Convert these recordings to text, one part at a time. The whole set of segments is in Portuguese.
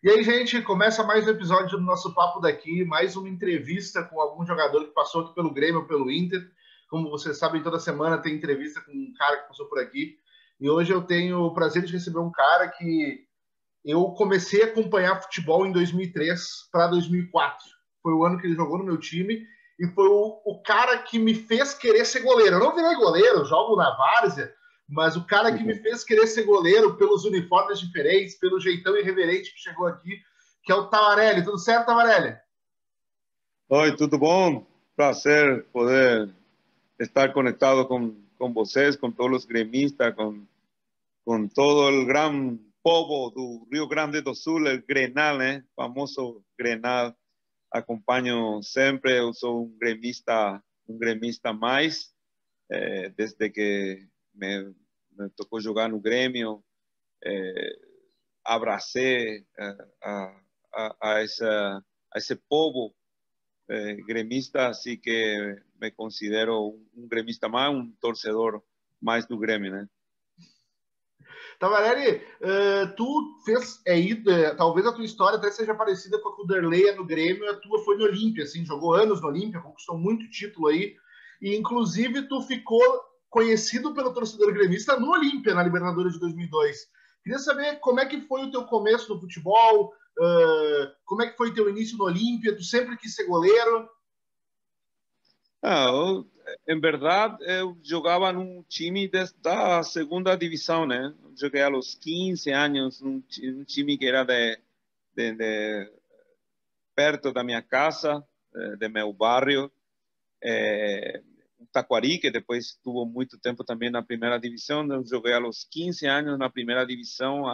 E aí, gente, começa mais um episódio do nosso Papo Daqui, mais uma entrevista com algum jogador que passou aqui pelo Grêmio ou pelo Inter. Como vocês sabem, toda semana tem entrevista com um cara que passou por aqui. E hoje eu tenho o prazer de receber um cara que eu comecei a acompanhar futebol em 2003 para 2004. Foi o ano que ele jogou no meu time e foi o cara que me fez querer ser goleiro. Eu não virei goleiro, jogo na várzea, mas o cara que me fez querer ser goleiro pelos uniformes diferentes, pelo jeitão irreverente que chegou aqui, que é o Tavarelli. Tudo certo, Tavarelli? Oi, tudo bom? Prazer poder estar conectado com vocês, com todos os gremistas, com todo o gran povo do Rio Grande do Sul, o Grenal, né? Famoso Grenal. Acompanho sempre, eu sou um gremista mais, desde que me tocou jogar no Grêmio, abracei a esse povo gremista, así que me considero un gremista más, un torcedor mais do Grêmio, né? Tavarelli, tu fez talvez a tua história até seja parecida com a do Derleia no Grêmio, a tua foi no Olímpia, assim, jogou anos no Olímpia, conquistou muito título aí, e inclusive tu ficou conhecido pelo torcedor gremista no Olímpia, na Libertadores de 2002. Queria saber como é que foi o teu começo no futebol, como é que foi o teu início no Olímpia, tu sempre quis ser goleiro? Em verdade, eu jogava num time da segunda divisão, né? Joguei aos 15 anos num time que era de perto da minha casa, de meu bairro, Taquari, que depois tuvo muito tempo também na primeira divisão. Eu joguei aos 15 anos na primeira divisão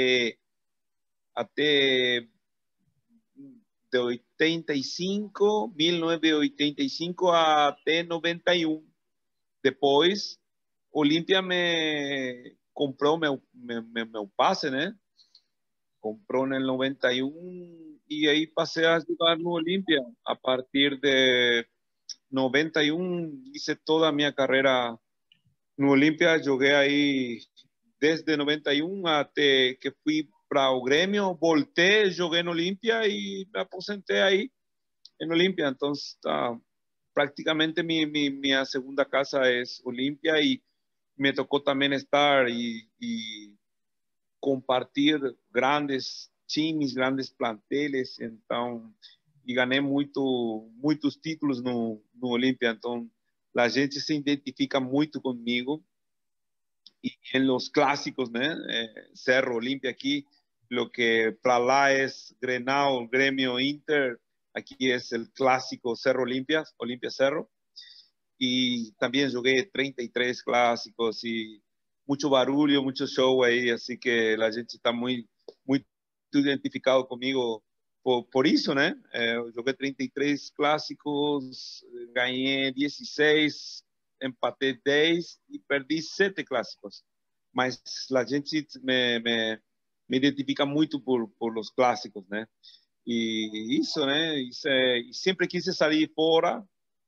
até de 85, 1985 até 91. Depois, Olímpia me comprou meu passe, né? Comprou no 91 e aí passei a jogar no Olímpia. A partir de 91, hice toda a minha carreira no Olímpia. Joguei aí desde 91 até que fui para o Grêmio, voltei, joguei no Olímpia e me aposentei aí no Olímpia. Então, praticamente minha segunda casa é Olímpia e me tocou também estar e compartilhar grandes times, grandes planteles. Então, e ganhei muitos títulos no Olímpia. Então, a gente se identifica muito comigo. Y en los clásicos, ¿no? Cerro, Olimpia aquí, lo que para lá es Grenal, Grêmio, Inter, aquí es el clásico Cerro Olimpia, Olimpia Cerro. Y también jugué 33 clásicos y mucho barulho, mucho show ahí, así que la gente está muy identificado conmigo por isso, né? Eu joguei 33 clássicos, ganhei 16, empatei 10 e perdi 7 clássicos. Mas a gente me identifica muito por os clássicos, né? E isso, né? E sempre quis sair fora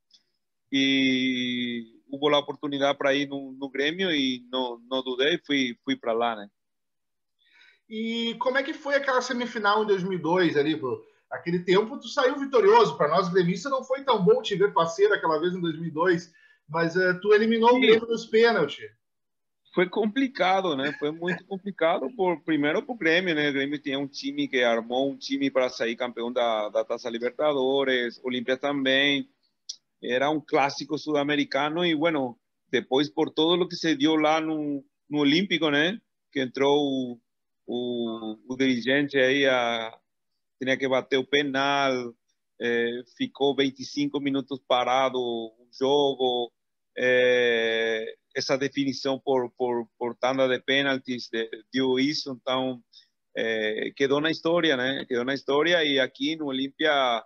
e houve a oportunidade para ir no Grêmio e não dudei, fui para lá, né? E como é que foi aquela semifinal em 2002 ali, pô? Aquele tempo tu saiu vitorioso. Para nós gremistas não foi tão bom te ver parceiro aquela vez em 2002, mas tu eliminou o Grêmio nos pênaltis. Foi complicado, né? Foi muito complicado primeiro para o Grêmio, né? O Grêmio tinha um time que armou um time para sair campeão da Taça Libertadores, Olímpia também. Era um clássico sul-americano e, bueno, depois por todo o que se deu lá no Olímpico, né? Que entrou o dirigente aí, tinha que bater o penal, ficou 25 minutos parado o jogo, essa definição por tanda de pênaltis deu isso, então quedou na história, né? Quedou na história e aqui no Olímpia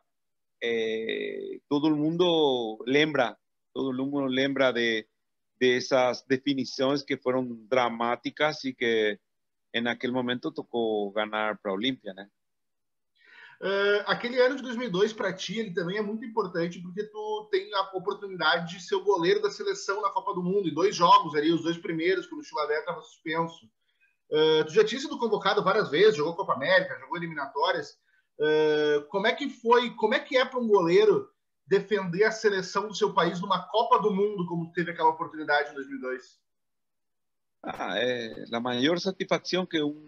todo mundo lembra de essas definições que foram dramáticas e que em aquele momento tocou ganhar para a Olímpia, né? Aquele ano de 2002 para ti ele também é muito importante porque tu tem a oportunidade de ser o goleiro da seleção na Copa do Mundo em 2 jogos ali, os 2 primeiros que o Chilavert estava suspenso. Tu já tinha sido convocado várias vezes, jogou Copa América, jogou eliminatórias. Como é que foi, como é que é para um goleiro defender a seleção do seu país numa Copa do Mundo, como teve aquela oportunidade em 2002? É a maior satisfação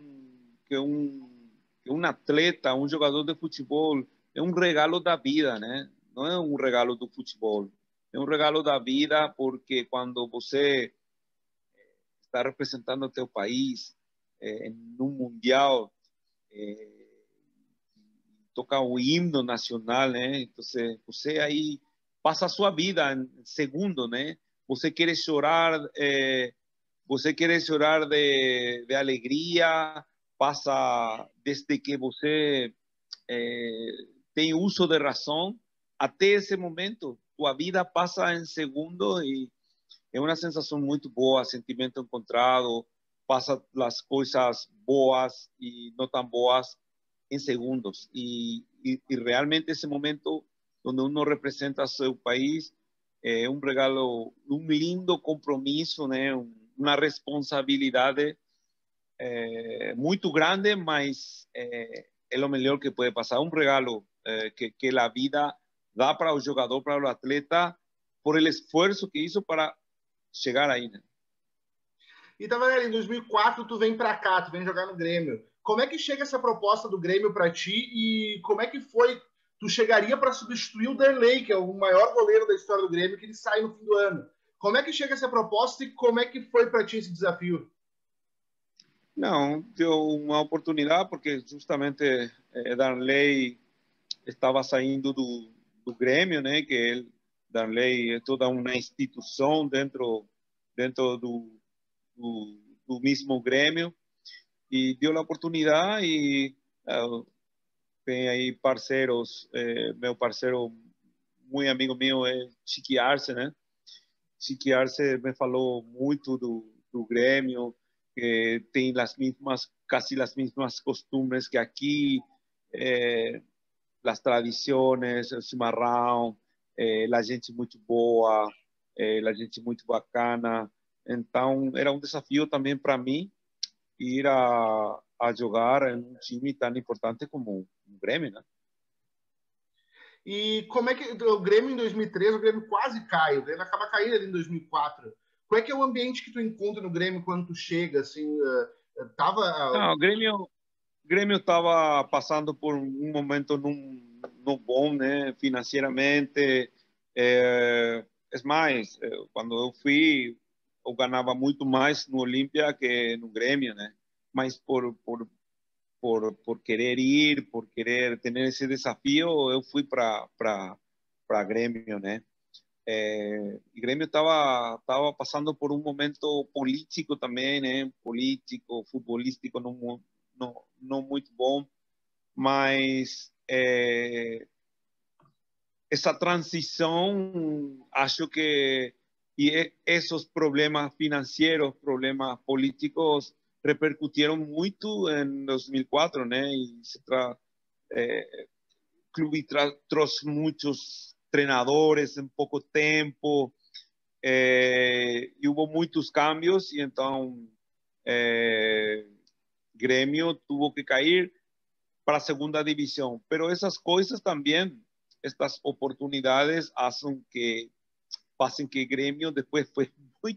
que um atleta, um jogador de futebol, é um regalo da vida, né? Não é um regalo do futebol, é um regalo da vida, porque quando você está representando o teu país em um mundial, eh, toca o himno nacional, né? Então você aí passa a sua vida em segundo, né? Você quer chorar, você quer chorar de alegria, passa desde que você tem uso de razão até esse momento, tua vida passa em segundo e é uma sensação muito boa, sentimento encontrado, passa as coisas boas e não tão boas em segundos. E realmente esse momento onde uno representa seu país é um regalo, um lindo compromisso, né? Uma responsabilidade muito grande, mas é o melhor que pode passar. Um regalo que a vida dá para o jogador, para o atleta, por el esforço que hizo para chegar aí, né? E tava ali, em 2004 tu vem para cá, tu vem jogar no Grêmio. Como é que chega essa proposta do Grêmio para ti e como é que foi? Tu chegaria para substituir o Derlei, que é o maior goleiro da história do Grêmio, que ele sai no fim do ano. Como é que chega essa proposta e como é que foi para ti esse desafio? Não, deu uma oportunidade porque justamente Darley estava saindo do Grêmio, né? Que ele, Darley é toda uma instituição dentro do mesmo Grêmio e deu a oportunidade e tem aí parceiros, meu parceiro muito amigo meu é Chiqui Arce, né? Chiqui Arce me falou muito do Grêmio, que tem as mesmas, quase as mesmas costumes que aqui, as tradições, o chimarrão, a gente muito boa, a gente muito bacana. Então, era um desafio também para mim ir a jogar em um time tão importante como o Grêmio, né? E como é que o Grêmio em 2003, o Grêmio quase cai, o Grêmio acaba caindo ali em 2004. Qual é que é o ambiente que tu encontra no Grêmio quando tu chega, assim, tava... Não, o Grêmio estava passando por um momento não bom, né, financeiramente. É mais, quando eu fui, eu ganhava muito mais no Olímpia que no Grêmio, né? Mas por querer ir, por querer ter esse desafio, eu fui para Grêmio, né? O Grêmio estava passando por um momento político também, né? Político, futebolístico, não muito bom, mas essa transição, acho que e esses problemas financeiros, problemas políticos repercutiram muito em 2004, né? E o clube trouxe muitos treinadores em pouco tempo, e houve muitos cambios e então Grêmio tuvo que cair para a segunda divisão. Pero essas coisas também, estas oportunidades fazem que Grêmio depois foi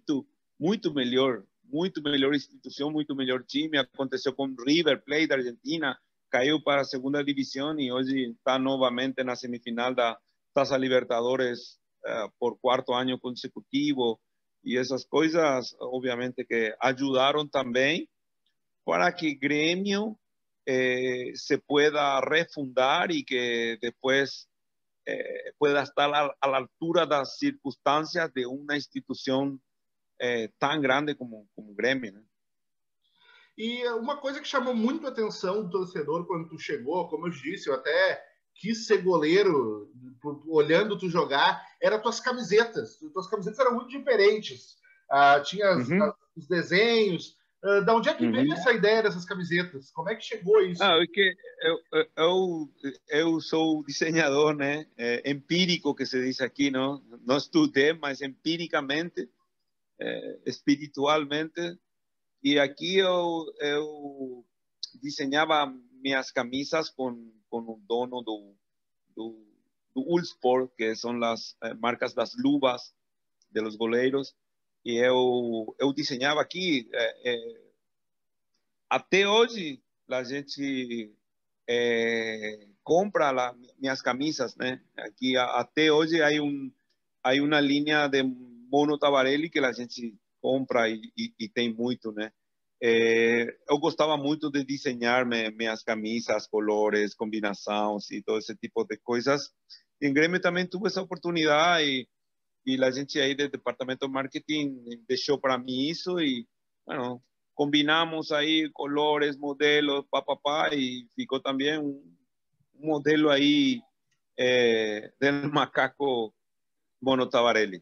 muito melhor instituição, muito melhor time. Aconteceu com River Plate da Argentina, caiu para a segunda divisão e hoje está novamente na semifinal da Taça Libertadores por quarto ano consecutivo. E essas coisas, obviamente, que ajudaram também para que Grêmio se pueda refundar y que después pueda estar a la altura de las circunstancias de una institución tan grande como Grêmio, né? E uma coisa que chamou muito a atenção do torcedor quando tu chegou, como eu disse, eu até quis ser goleiro olhando tu jogar, eram tuas camisetas. Tuas camisetas eram muito diferentes. Tinha os desenhos. Da onde é que veio essa ideia dessas camisetas? Como é que chegou isso? É que eu sou desenhador, né? Empírico, que se diz aqui, não estudei, mas empiricamente, espiritualmente. E aqui eu desenhava minhas camisas com o dono do Uhlsport, que são as marcas das luvas de los goleiros. E eu desenhava aqui. Até hoje, a gente compra minhas camisas, né? Aqui até hoje há uma linha de Mono Tavarelli que a gente compra e tem muito, né? Eu gostava muito de desenhar minhas camisas, colores, combinações e todo esse tipo de coisas. Em Grêmio também tive essa oportunidade e a gente aí do departamento de marketing deixou para mim isso e, bueno, combinamos aí colores, modelos, papapá, e ficou também um modelo aí del macaco Mono Tavarelli.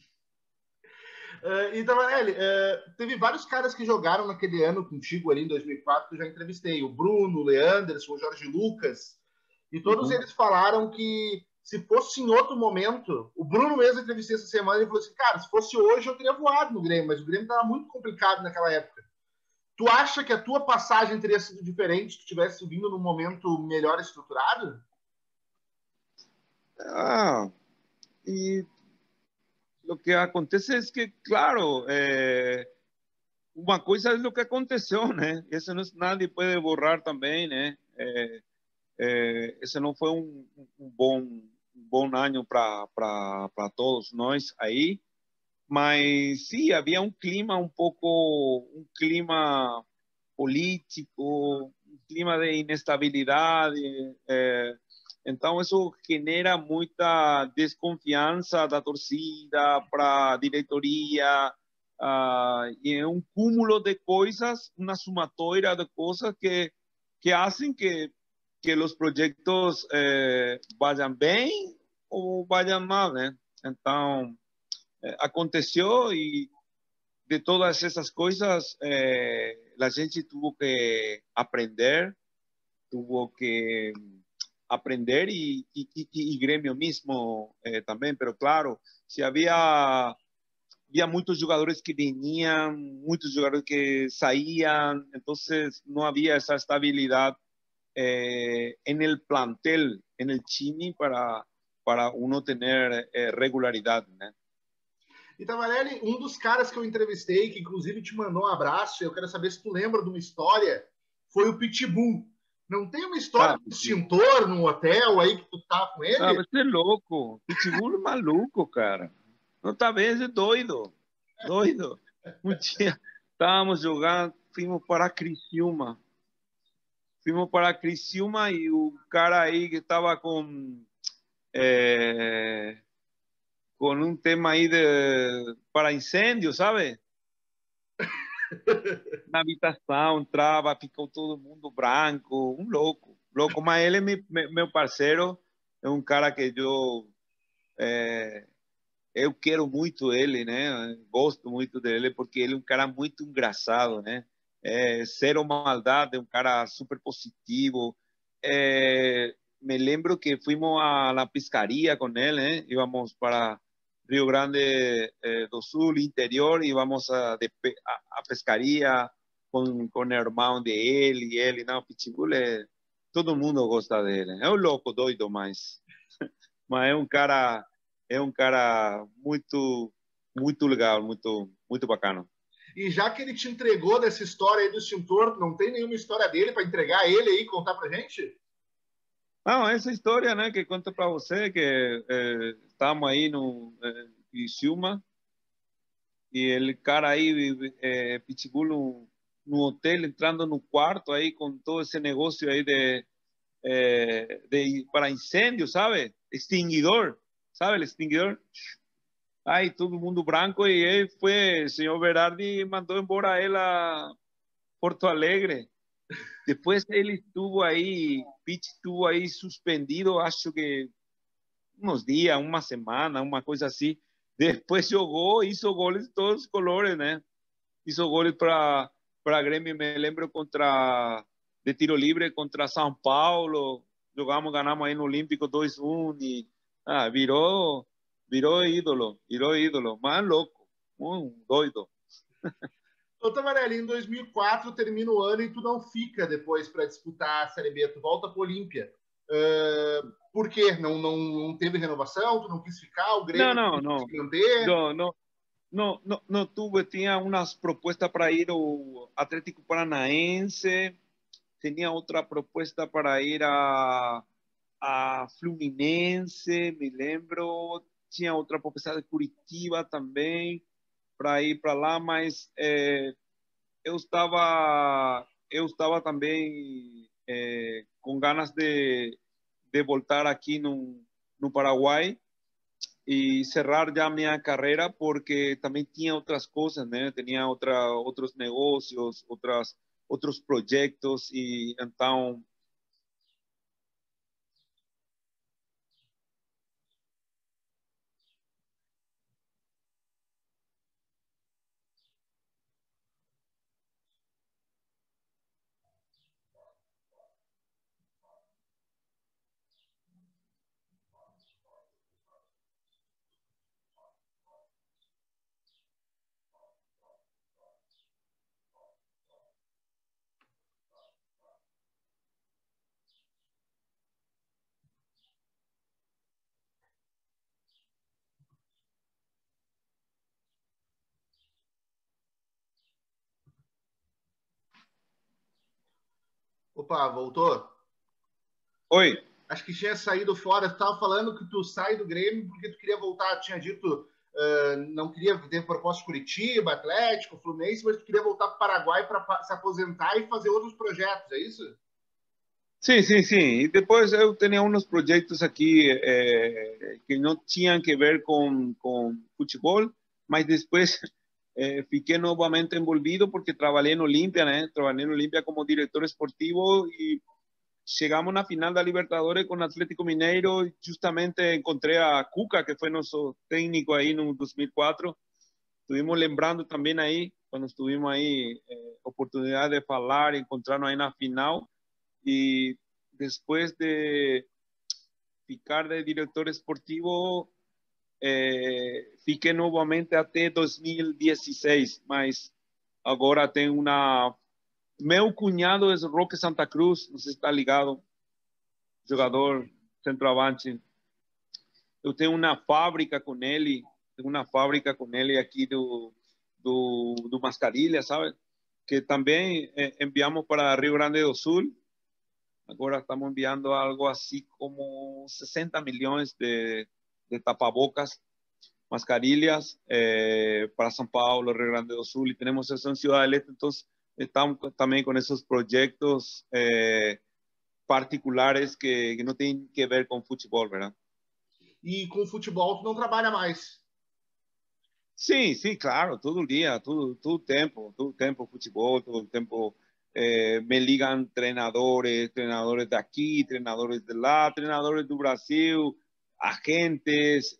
E Tavarelli, teve vários caras que jogaram naquele ano contigo ali em 2004, que eu já entrevistei. O Bruno, o Leanderson, o Jorge Lucas. E todos eles falaram que se fosse em outro momento, o Bruno mesmo entrevistei essa semana e falou assim, cara, se fosse hoje eu teria voado no Grêmio, mas o Grêmio estava muito complicado naquela época. Tu acha que a tua passagem teria sido diferente se tu tivesse vindo num momento melhor estruturado? E o que acontece é que, claro, uma coisa é o que aconteceu, né? Isso não, nadie pode borrar também, né? Esse não foi um bom ano para todos nós aí, mas sim, havia um clima um clima político, um clima de inestabilidade, então isso genera muita desconfiança da torcida para a diretoria, e é um cúmulo de coisas, uma somatória de coisas que fazem que os projetos vayam bem ou vayam mal, né? Então, aconteceu e de todas essas coisas a gente tuvo que aprender y Gremio mismo también, pero claro, si había muchos jugadores que venían, muchos jugadores que salían, entonces no había esa estabilidad en el plantel, en el Chini para uno tener regularidad, ¿no? E Tavarelli, um dos caras que eu entrevistei, que inclusive te mandou um abraço, eu quero saber se tu lembra de uma história, foi o Pitbull. Não tem uma história de extintor num hotel aí que tu tá com ele? Ah, você é louco. Pitbull é maluco, cara. Não tá bem, é doido. Doido. Um dia estávamos jogando, fomos para Criciúma. Fomos para Criciúma e o cara aí que estava com um tema aí para incêndio, sabe? Na habitação, entrava, ficou todo mundo branco, um louco. Louco, mas ele é meu parceiro, é um cara que eu quero muito ele, né? Gosto muito dele porque ele é um cara muito engraçado, né? Zero maldade, um cara super positivo. Me lembro que fomos na pescaria com ele, né? Íbamos para Rio Grande do Sul, interior, íbamos a pescaria com o irmão dele e ele. Não, Pitbull todo mundo gosta dele. É um louco, doido, mas é um cara muito legal, muito bacana. E já que ele te entregou dessa história aí do extintor, não tem nenhuma história dele para entregar ele aí e contar pra gente? Não, essa história, né, que conto para você, que estamos aí no Criciúma e ele cara aí, Pitbull, no hotel, entrando no quarto aí com todo esse negócio aí para incêndio, sabe? Extinguidor, sabe? El extinguidor. Aí todo mundo branco e ele foi, o senhor Berardi mandou embora ele a Porto Alegre. Depois ele Pitch estuvo aí suspendido, acho que uns dias, uma semana, uma coisa assim. Depois jogou, hizo goles de todos os colores, né? Hizo goles para Grêmio, me lembro, de tiro livre contra São Paulo. Ganhamos aí no Olímpico 2-1 e virou ídolo, mais louco, doido. Ô, Tavarelli, em 2004 termina o ano e tu não fica depois para disputar a Série B, tu volta para o Olímpia. Por quê? Não teve renovação? Tu não quis ficar? O No, Grêmio no, não quis no, se manter? no, no, no tuve, tenía unas propuestas para ir ao Atlético Paranaense, tenía otra propuesta para ir a Fluminense, me lembro, tinha outra propuesta de Curitiba também, para ir para lá, mas eu estava também com ganas de voltar aqui no Paraguai y cerrar ya mi carrera porque también tenía otras cosas, ¿no? Tenía otros negocios, otros proyectos y entonces, Opa, voltou? Oi, Acho que tinha saído fora. Tu estava falando que tu sai do Grêmio porque tu queria voltar. Tinha dito não queria ter proposta de Curitiba, Atlético, Fluminense, mas tu queria voltar para o Paraguai para se aposentar e fazer outros projetos, é isso? sim, sim, sim. E depois eu tinha uns projetos aqui que não tinham que ver com futebol, mas depois fiquei novamente envolvido porque trabalhei no Olimpia, né? Trabalhei no Olimpia como diretor esportivo e chegamos na final da Libertadores com o Atlético Mineiro e justamente encontrei a Cuca, que foi nosso técnico aí no 2004. Estuvimos lembrando também aí, quando estivemos aí, oportunidade de falar, encontrarnos aí na final. E depois de ficar de diretor esportivo, fiquei novamente até 2016, mas agora tem uma... Meu cunhado é Roque Santa Cruz, não sei se está ligado, jogador centroavante. Eu tenho uma fábrica com ele, aqui do Mascarilha, sabe? Que também enviamos para Rio Grande do Sul. Agora estamos enviando algo assim como 60 milhões de tapabocas, mascarillas para São Paulo, Rio Grande do Sul, y tenemos eso en Ciudad del Este. Entonces estamos también con esos proyectos particulares que no tienen que ver con fútbol, ¿verdad? E com futebol tu não trabalha mais. Sí, sí, claro, todo el día, todo el tiempo fútbol, todo el tiempo me ligan entrenadores de aquí, entrenadores de lá, entrenadores do Brasil, agentes,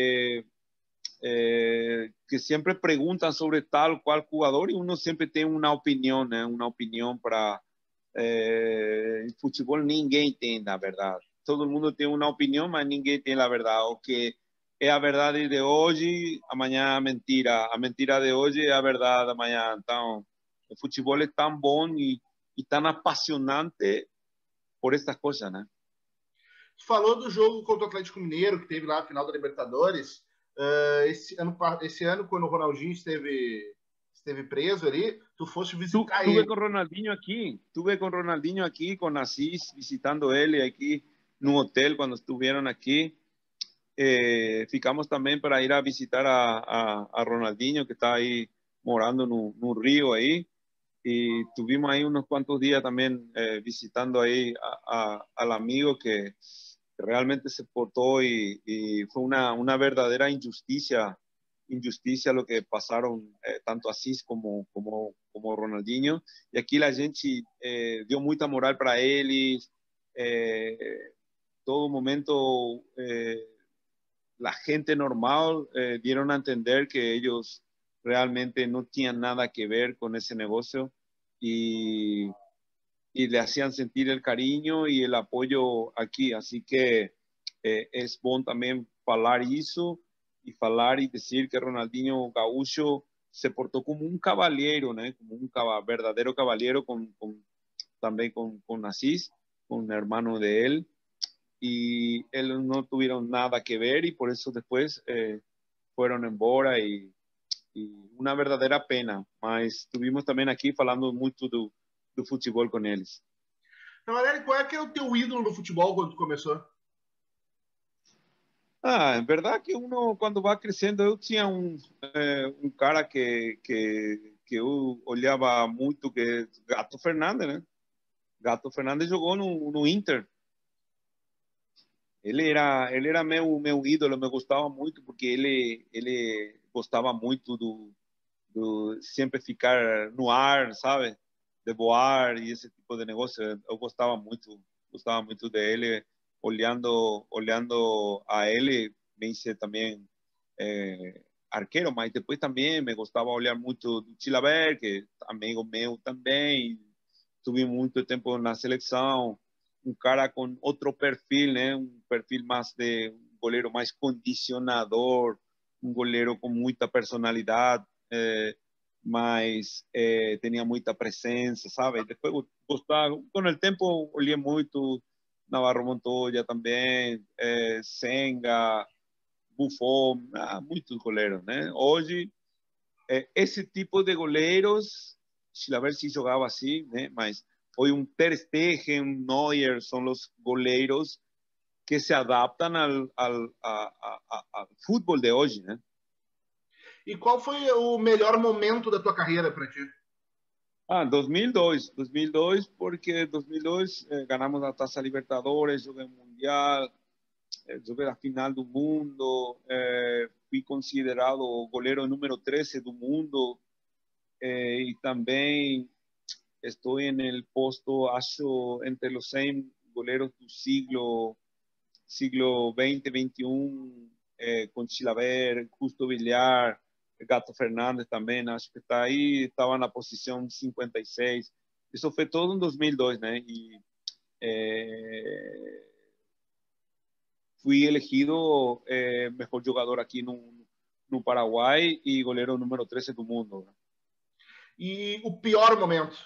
que siempre preguntan sobre tal cual jugador y uno siempre tiene una opinión, una opinión para el fútbol ninguém tem, na verdade. Todo mundo tem uma opinião, mas ninguém tem a verdade. O que é a verdade de hoje, amanhã é mentira. A mentira de hoje é a verdade amanhã. Então, o futebol é tão bom e tão apaixonante por estas coisas, né? Tu falou do jogo contra o Atlético Mineiro, que teve lá na final da Libertadores. Esse ano, quando o Ronaldinho esteve preso ali, tu foste visitar ele. Tuve com Ronaldinho aqui, com Assis, visitando ele aqui no hotel quando estiveram aqui. Ficamos também para ir a visitar a Ronaldinho, que está aí morando no Rio aí. Y tuvimos ahí unos cuantos días también visitando ahí al amigo que realmente se portó y fue una verdadera injusticia lo que pasaron tanto Asís como Ronaldinho. Y aquí la gente dio mucha moral para él y todo momento la gente normal dieron a entender que ellos realmente no tenían nada que ver con ese negocio y, y le hacían sentir el cariño y el apoyo aquí. Así que es bueno también hablar eso y hablar y decir que Ronaldinho Gaúcho se portou como um cavalheiro, né? Como um verdadeiro cavalheiro também com Assis, com o irmão de ele. Y ellos no tuvieron nada que ver y por eso después fueron embora y una verdadera pena. Mas estuvimos também aqui falando muito do futebol com eles. Então, Valério, qual é que é o teu ídolo no futebol quando tu começou? É verdade que uno, quando vai crescendo, eu tinha um cara que eu olhava muito, que é Gato Fernandes, né? Gato Fernandes jogou no Inter. Ele era meu ídolo, me gostava muito, porque ele gostava muito do sempre ficar no ar, sabe? De voar e esse tipo de negócio. Eu gostava muito dele. Olhando a ele, me hice também arqueiro, mas depois também me gostava olhar muito do Chilavert, que é amigo meu também. Tive muito tempo na seleção. Um cara com outro perfil, né? Um perfil mais de um goleiro mais condicionador, um goleiro com muita personalidade, mas tinha muita presença, sabe? Depois gostava, com o tempo olhei muito Navarro Montoya também, Senga, Buffon, muitos goleiros, né? Hoje, esse tipo de goleiros, se a ver se jogava assim, né? Mas hoy un Ter Stegen, un Neuer, son los goleiros que se adaptan al fútbol de hoje, né? E qual foi o melhor momento da tua carreira para ti? 2002, porque 2002 ganamos a Taça Libertadores, joguei Mundial, joguei a final do mundo, fui considerado o goleiro número 13 do mundo, e também estoy en el puesto, entre los 100 goleros del siglo XX, XXI, con Chilavert, Justo Villar, Gato Fernández también, acho que está ahí, estaba en la posición 56. Eso fue todo en 2002, ¿no? Y fui elegido mejor jugador aquí no Paraguay y goleiro número 13 do mundo. ¿No? E o pior momento?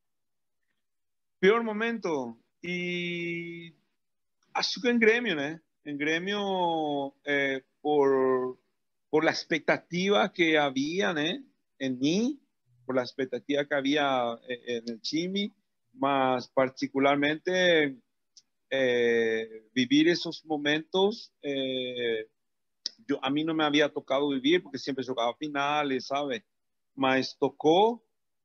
Pior momento, y acho que en Gremio, ¿no? En Gremio, por la expectativa que había, ¿no? En mí, por la expectativa que había en el Chimi, más particularmente vivir esos momentos, a mí no me había tocado vivir porque siempre jugaba finales, ¿sabes? Mas tocó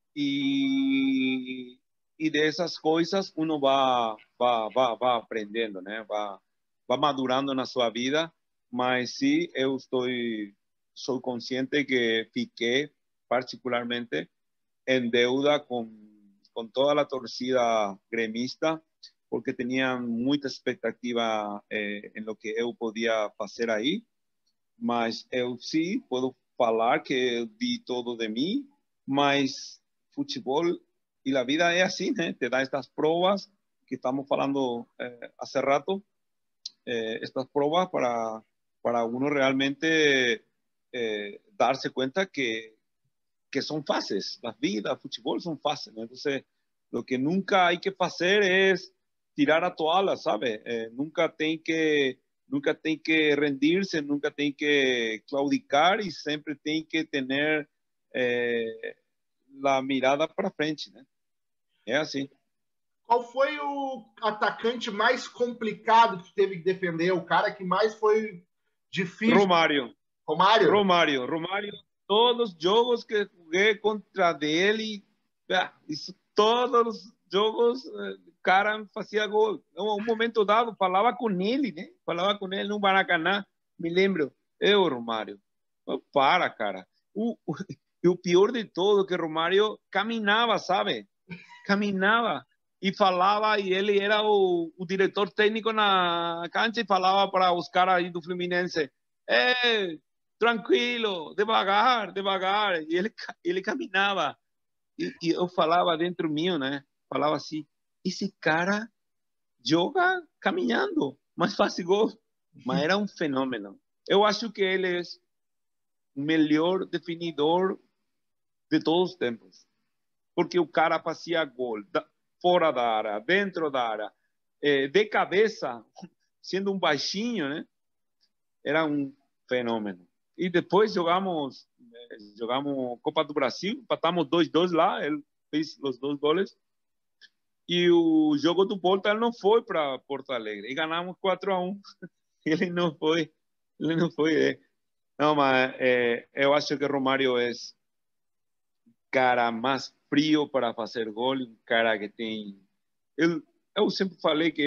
y de esas coisas uno va aprendendo, né? Va madurando na sua vida, mas sim, sou consciente que fiquei particularmente em deuda com toda a torcida gremista, porque tinha muita expectativa em lo que eu podia fazer aí, mas eu sim posso falar que eu di todo de mim, mas futebol y la vida es así, ¿eh? Te da estas pruebas que estamos hablando hace rato, estas pruebas para uno realmente darse cuenta que son fases, las vidas, el fútbol son fases, ¿no? Entonces, lo que nunca hay que hacer es tirar a toalla, ¿sabe? Nunca tem que rendirse, nunca tem que claudicar y siempre tem que tener la mirada para frente, né? É assim. Qual foi o atacante mais complicado que tu teve que defender? O cara que mais foi difícil? Romário. Romário? Romário, todos os jogos que joguei contra dele, isso, todos os jogos, o cara fazia gol. Um momento dado, falava com ele, né? Falava com ele no Maracanã, me lembro. Romário. Para, cara. O pior de todo, que Romário caminhava, sabe? Caminhava e falava, e ele era o diretor técnico na cancha e falava para os caras aí do Fluminense, tranquilo, devagar, devagar, e ele caminhava, e eu falava dentro meu, né, falava assim, esse cara joga caminhando, mas faz gol, mas era um fenômeno. Eu acho que ele é o melhor definidor de todos os tempos. Porque o cara fazia gol fora da área, dentro da área, de cabeça, sendo um baixinho, né? Era um fenômeno. E depois jogamos Copa do Brasil, empatamos 2-2 lá, ele fez os 2 goles. E o jogo do Volta ele não foi para Porto Alegre. E ganhamos 4-1. Ele não foi. Ele não foi. Não, mas eu acho que Romário é cara mais frio para fazer gol, um cara que tem... Eu sempre falei que é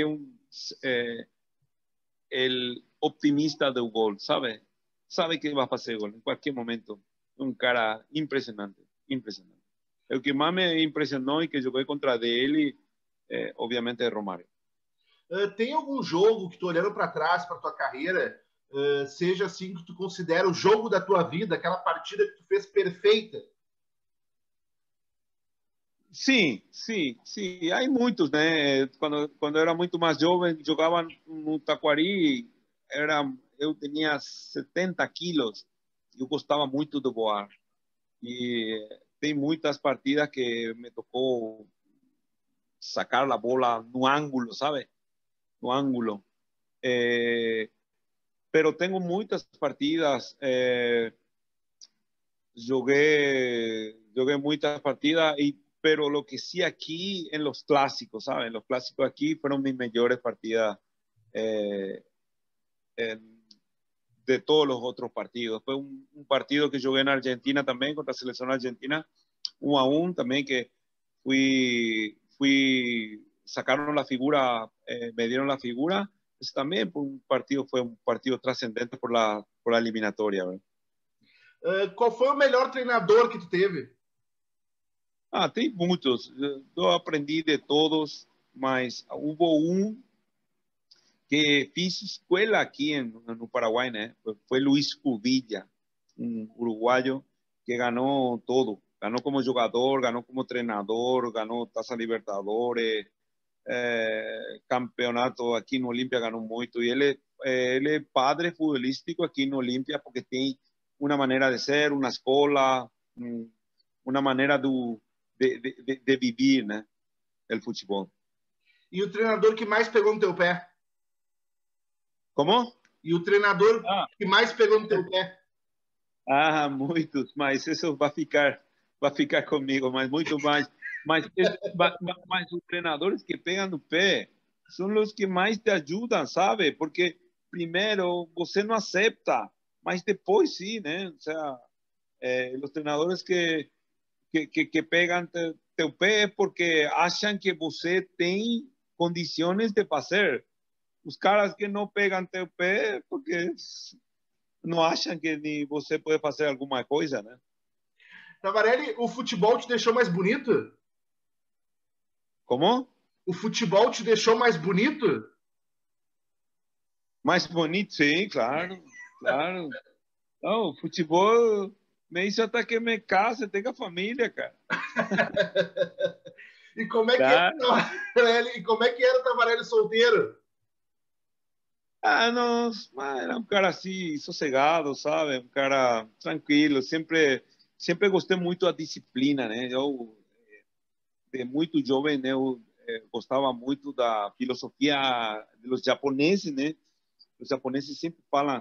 el optimista do gol, sabe? Sabe que vai fazer gol em qualquer momento. Um cara impressionante, impressionante. O que mais me impressionou e que joguei contra ele, obviamente, é Romário. Tem algum jogo que tu olhando para trás, para tua carreira, seja assim que tu considera o jogo da tua vida, aquela partida que tu fez perfeita? Sim, sim, sim. Há muitos, né? Quando eu era muito mais jovem, jogava no Taquari, eu tinha 70 quilos, eu gostava muito de voar. E tem muitas partidas que me tocou sacar a bola no ângulo, sabe? No ângulo. Pero tengo muitas partidas, jugué muchas partidas, pero lo que sí aquí en los clásicos, ¿saben? Los clásicos aquí fueron mis mejores partidas eh, de todos los otros partidos. Fue un partido que jugué en Argentina también, contra la selección argentina, 1-1 también, que sacaron la figura, me dieron la figura. Eso también fue un partido trascendente por la eliminatoria, ¿verdad? Qual foi o melhor treinador que tu teve? Tem muitos. Eu aprendi de todos, mas houve um que fiz escola aqui no Paraguai, né? Foi Luiz Cubilla, um uruguaio que ganhou todo. Ganhou como jogador, ganhou como treinador, ganhou Taça Libertadores, campeonato aqui no Olímpia ganhou muito. E ele é padre futebolístico aqui no Olímpia porque tem uma maneira de ser, uma escola, uma maneira de vivir, né? O futebol. E o treinador que mais pegou no teu pé? Como? E o treinador que mais pegou no teu pé? Muitos, mas isso vai ficar comigo, mas muito mais. Mas os treinadores que pegam no pé são os que mais te ajudam, sabe? Porque primeiro você não aceita, mas depois sim, né? O sea, os treinadores que pegam teu pé é porque acham que você tem condições de fazer. Os caras que não pegam teu pé porque não acham que nem você pode fazer alguma coisa, né? Tavarelli, o futebol te deixou mais bonito? Como? O futebol te deixou mais bonito? Mais bonito, sim, claro, claro. Não, o futebol me hizo até que me case, tenha família, cara. E como é que era o Tavarelli, o Tavarelli solteiro? Não, era um cara assim, sossegado, sabe? Um cara tranquilo, sempre gostei muito da disciplina, né? Eu, de muito jovem, né, eu gostava muito da filosofia dos japoneses, né? Os japoneses sempre falam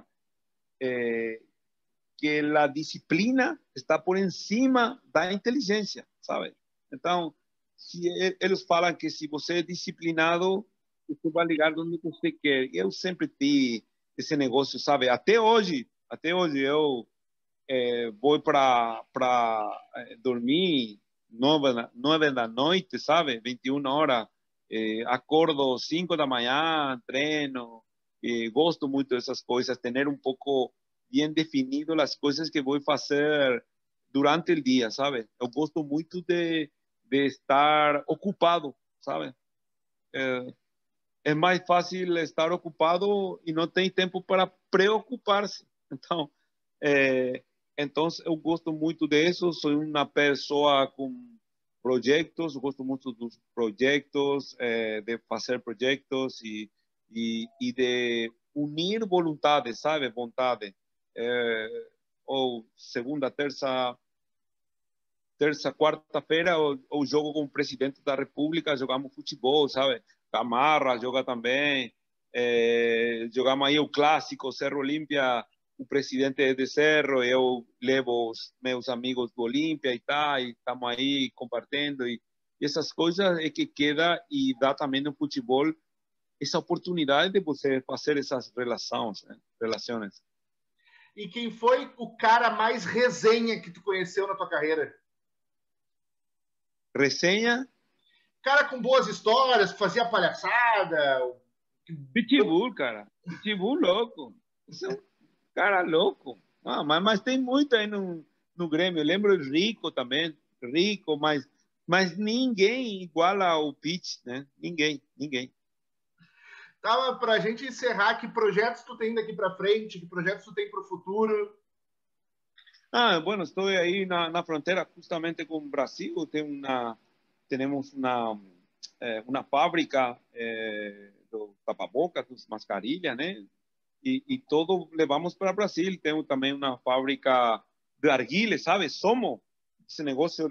que a disciplina está por encima da inteligência, sabe? Então, se eles falam que se você é disciplinado, você vai ligar onde você quer. Eu sempre tive esse negócio, sabe? Até hoje eu vou para dormir 9 da noite, sabe? 21 horas, acordo 5 da manhã, treino, gosto muito dessas coisas, ter um pouco bem definido as coisas que vou fazer durante o dia, sabe? Eu gosto muito de estar ocupado, sabe? É mais fácil estar ocupado e não tem tempo para preocupar-se. Então, eu gosto muito disso. Sou uma pessoa com projetos, gosto muito dos projetos, de fazer projetos e de unir vontade, sabe? Vontade. Ou segunda, terça, terça, quarta-feira, eu jogo com o presidente da República, jogamos futebol, sabe? Camarra joga também. Jogamos aí o clássico, Cerro Olímpia, o presidente é de Cerro, eu levo os meus amigos do Olímpia e tá, e estamos aí compartilhando. E essas coisas é que queda e dá também no futebol essa oportunidade de você fazer essas relações, né? Relações. E quem foi o cara mais resenha que tu conheceu na tua carreira? Resenha? Cara com boas histórias, que fazia palhaçada. Pitbull, cara. Pitbull louco. Isso é um cara louco. Ah, mas tem muito aí no Grêmio. Eu lembro do Rico também. Rico, mas ninguém igual ao Pitch, né? Ninguém. Tava pra gente encerrar, que projetos tu tem daqui para frente, que projetos tu tem para o futuro? Bueno, estou aí na fronteira justamente com o Brasil. Temos uma fábrica do tapabocas, dos mascarilhas, né? E todo levamos para o Brasil. Temos também uma fábrica de argiles, sabe? Somo, esse negócio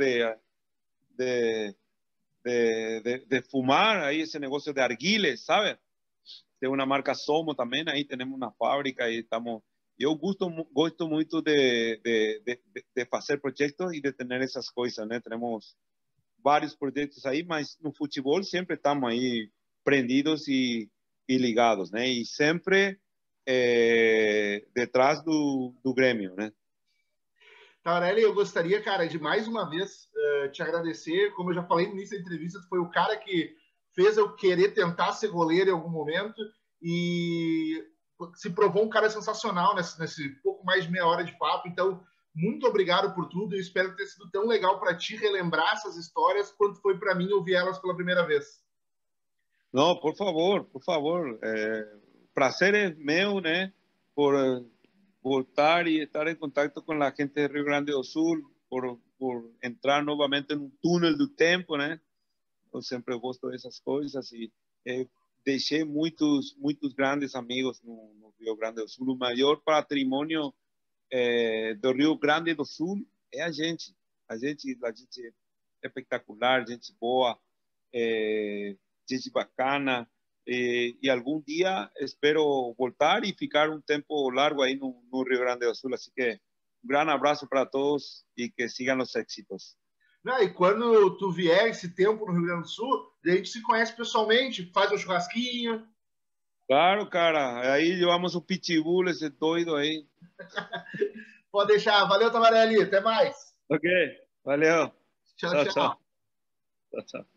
de fumar, aí esse negócio de argiles, sabe? Tem uma marca Somo também, aí temos uma fábrica e estamos... Eu gosto muito de fazer projetos e de ter essas coisas, né? Temos vários projetos aí, mas no futebol sempre estamos aí prendidos e ligados, né? E sempre detrás do Grêmio, né? Taurelli, eu gostaria, cara, de mais uma vez te agradecer. Como eu já falei no início da entrevista, tu foi o cara que fez eu querer tentar ser goleiro em algum momento e se provou um cara sensacional nesse pouco mais de meia hora de papo. Então, muito obrigado por tudo. Eu espero que tenha sido tão legal para ti relembrar essas histórias quanto foi para mim ouvir elas pela primeira vez. Não, por favor. Prazer é meu, né? Por voltar e estar em contato com a gente de Rio Grande do Sul, por entrar novamente em um túnel do tempo, né? Eu sempre gosto dessas coisas e deixei muitos grandes amigos no Rio Grande do Sul. O maior patrimônio do Rio Grande do Sul é a gente. A gente é espetacular, gente boa, gente bacana. E algum dia espero voltar e ficar um tempo largo aí no Rio Grande do Sul. Assim que um grande abraço para todos e que sigam os éxitos. Não, e quando tu vier esse tempo no Rio Grande do Sul, a gente se conhece pessoalmente, faz um churrasquinho. Claro, cara. Aí levamos o Pitbull, esse doido aí. Pode deixar. Valeu, Tamarelli. Até mais. Ok. Valeu. Tchau, tchau. Tchau.